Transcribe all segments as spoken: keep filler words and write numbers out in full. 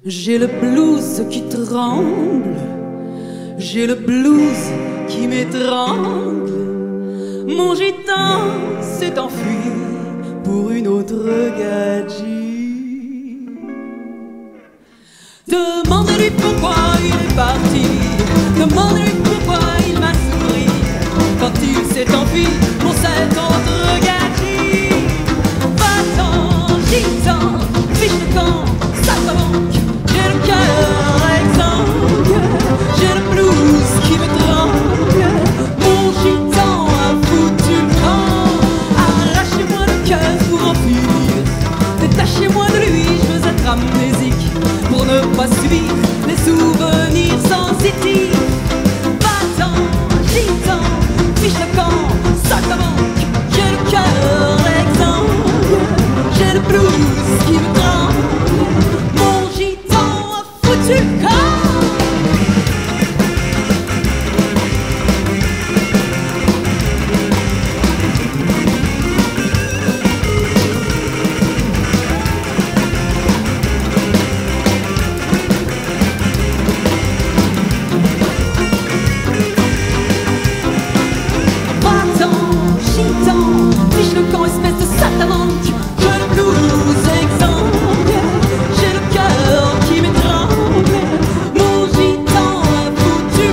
J'ai le blues qui tremble, j'ai le blues qui m'étrangle. Mon gitan s'est enfui pour une autre gadji. Demandez-lui pourquoi il est parti, demandez-lui pourquoi il m'a souri quand il s'est enfui pour cette autre gadji. Va-t'en, gitan, fiche de camp, sac à banque. J'ai le cœur exsangue, j'ai le blues qui m'étrangle. Mon gitan a foutu le camp. Arrachez-moi le cœur pour en finir, détachez-moi de lui, je veux être amnésique pour ne pas subir les souvenirs sensitifs. Va-t'en, gitan, fiche le camp, sac à banque. J'ai le cœur exsangue, j'ai le blues qui m'étrangle. Mon gitan a foutu le camp. Espèce de saltimbanque, j'ai le blues exsangue, j'ai le cœur qui m'étrangle. Mon gitan a foutu le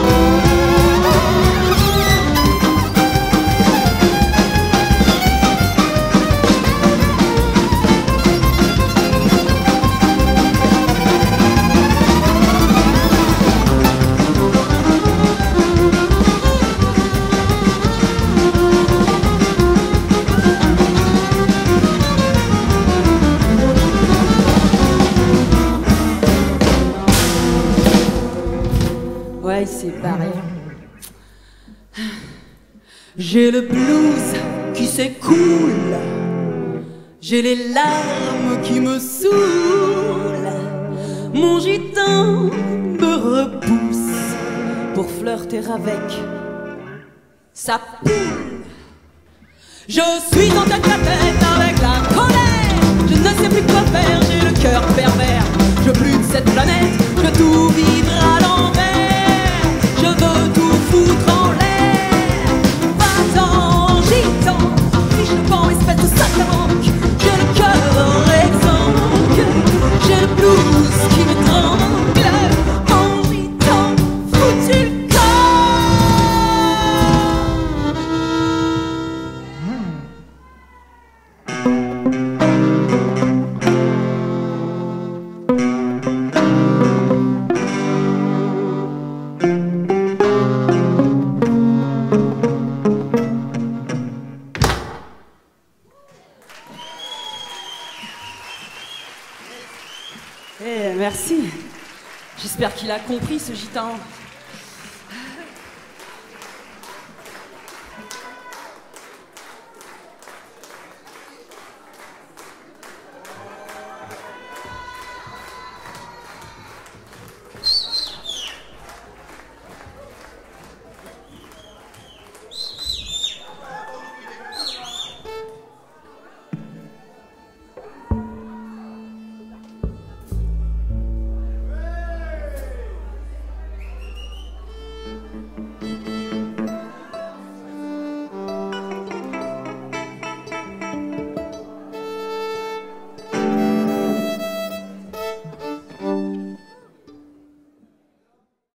Ouais, c'est pareil. J'ai le blues qui s'écoule, j'ai les larmes qui me saoulent. Mon gitan me repousse pour flirter avec sa poule. Je suis en tête à tête avec la colère, je ne sais plus quoi faire, j'ai le cœur pervers. Je veux plus de cette planète, je veux tout vivre à l'envers. Je veux tout foutre en l'air. Va-t'en, gitan, fiche le camp, espèce de saltimbanque. J'ai le cœur exsangue, j'ai le blues qui m'étrangle. Mon gitan, foutu le Eh, merci. J'espère qu'il a compris, ce gitan.